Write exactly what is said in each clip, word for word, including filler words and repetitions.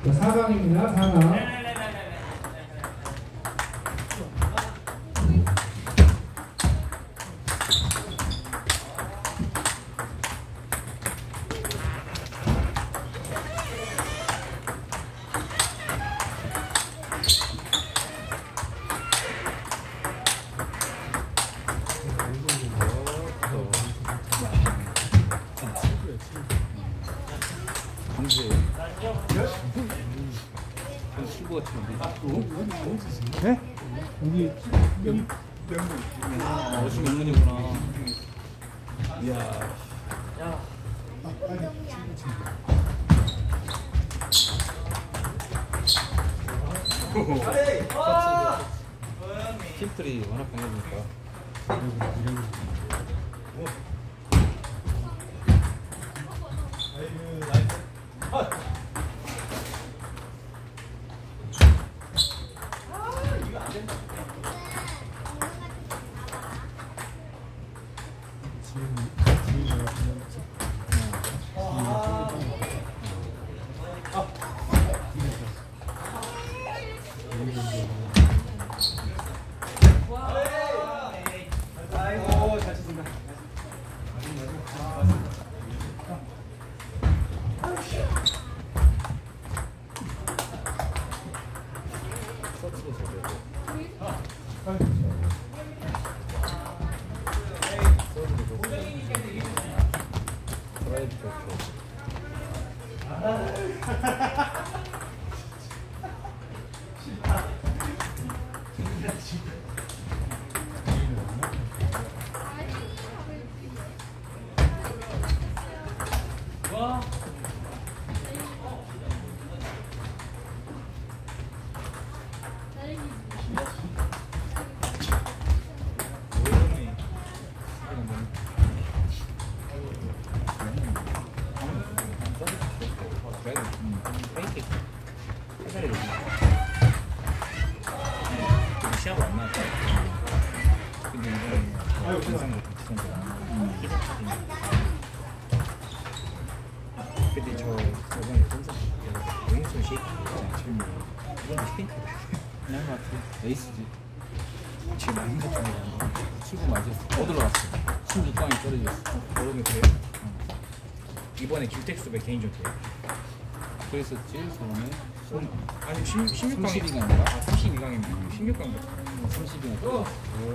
사 강입니다. 사 강. 네? 여기 명 아, 어시 명문이구나. 이야. 야. 팀들이 워낙 강해지니까. 시합을 안 나왔다. 근데 이번에 전상도 같이 선수랑 희석하긴. 근데 저 저번에 선수 왼손 쉐이크 있잖아. 지금 이번도 스핑크다. 그냥 같아. 에이스지. 지금 많이 같은 거 치고 맞았어. 못 올라갔어. 십육 강이 떨어졌어. 모르면 그래요? 응. 이번에 김택수배 개인전 돼요. 그랬었지 저번에. 아니 십육 강이 아니라? 아 삼십이 강이면 십육 강 같아. 삼십이 강. 어.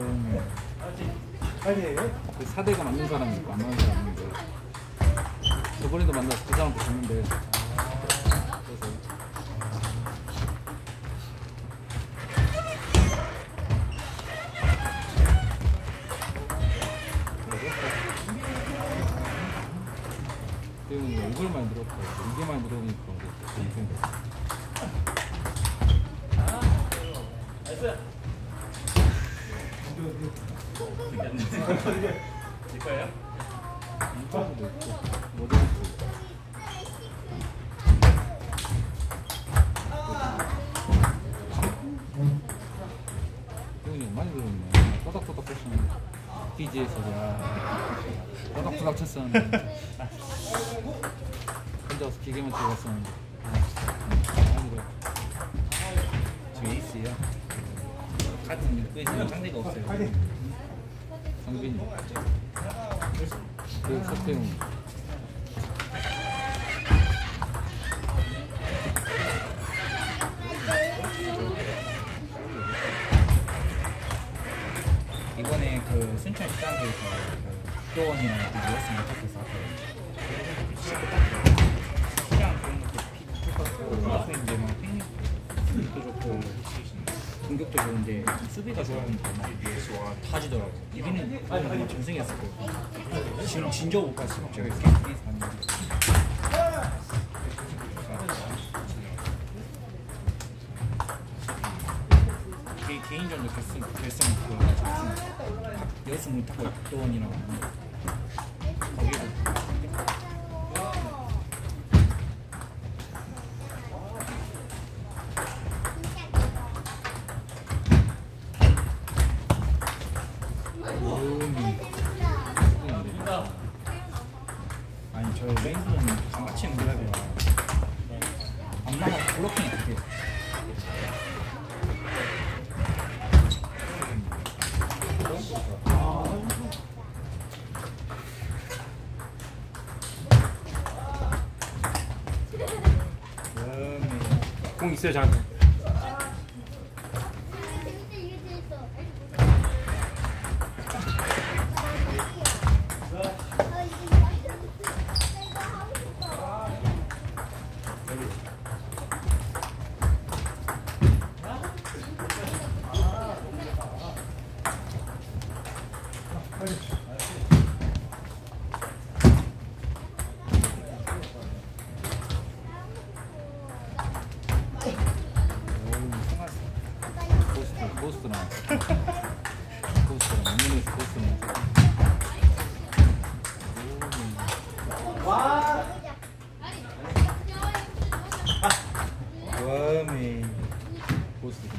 그 사 대가 맞는 사람이 있고 안 맞는 사람이 있는데 저번에도 만나서 그 사람도 봤는데 그래서 그리고 이걸 많이 들었고 이게 많이 들어오니까 그렇게 생겼어. 내 거예요? 인터뷰도 있고 모델도 있고 형이 많이 들었네. 또닥또닥 했었는데 디제이에서 또닥또닥 쳤었는데 혼자 와서 기계만 치고 갔었는데 많이 들어. 저 에이스예요. 같은 육부에서는 상대가 없어요. 상빈이 그 서태웅 이번에 그 순천 시장에서 그 교원이랑 유에스 못하겠어 시장 그런 것도 똑같고 이제 막 핑크도 좋고 공격도 좋은데 수비가 좋아하는 유에스와 타지더라고. 이기는 그냥 전승했을 거예요. 지금 진저 못 갔어. 제가 이렇게 봤는데. 개, 개인전도 결승, 결승 그 여승 못하고 박도원이랑 거기도 아니 저 레인스는 장마치는 몰라요. 안 엄마가 블로킹이 안 돼. 공 있어요, 저한테. 고스트 나 고스트 나 문문에서 고스트 나 와메 고스트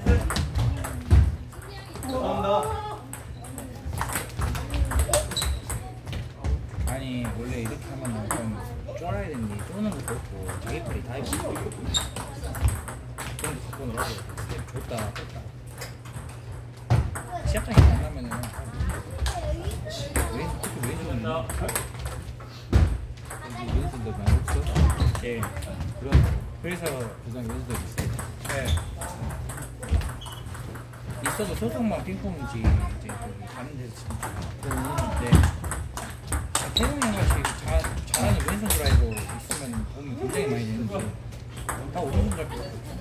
아니 원래 이렇게 하면 좀 쫄아야 되는데 쪼는 것도 없고 자기 팔이 다 있고 그런 거 갖고 놀아도 좋다 좋다 시합장에 만나면은 왜 특히 왜 좋은데? 여기 연습들 많이 없어? 예. 그럼 그래서 부상 연습들 있어요. 네. 있어도 소속만 핑퐁이지 이제 저기 다른 데서 진짜. 네. 태용이 형같이 잘하는 왼손 드라이버 있으면 도움이 굉장히 많이 되는데 다 오른손 드라이버.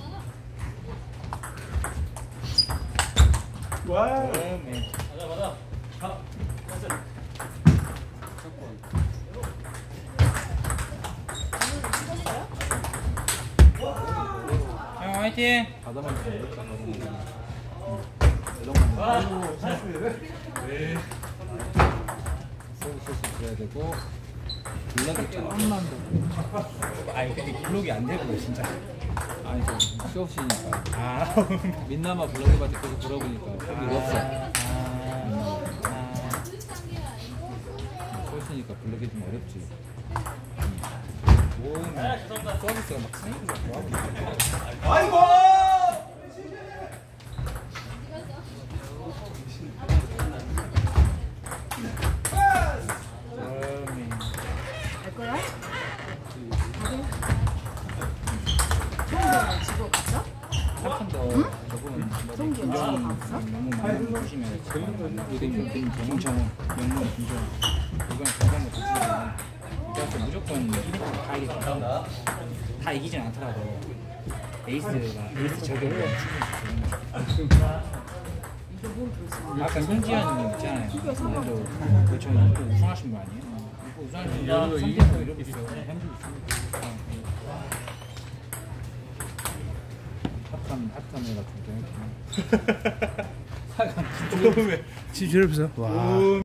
와. 네. 맞아 맞아. 가. 형 화이팅. 바다만 네. 소스 소스 줘야 되고 블럭이 조금만 더. 아니 근데 블럭이 안 되고 진짜. 아니 좀 쇼시니까. 아 민나마 블럭이한테 계속 물어보니까 거기 없어. 아. 쇼시니까 블럭이 좀 어렵지. 오, 서비스가 막 스네이크가 좋아하고. 아이고. 갈 거야? 송도 집어 갔어? 한판 더 저거는 송도 집어 갔어? 너무 많이 조심해야 돼. 요즘 요즘 정정원 명문 김정 이건 건강 거 조심해야 돼. 그래서 무조건 다 이기지 다 이기진 않더라도 에이스가 에이스 적용을 아까 손지현님 있잖아요. 그분도 그렇죠. 또 우승하신 거 아니에요? 우승하신 거 삼 대 뭐 이러고 있어요. 현직 있으니까. 핫함 핫함이가 굉장히 사강 진짜 지금 저를 보세요. 와.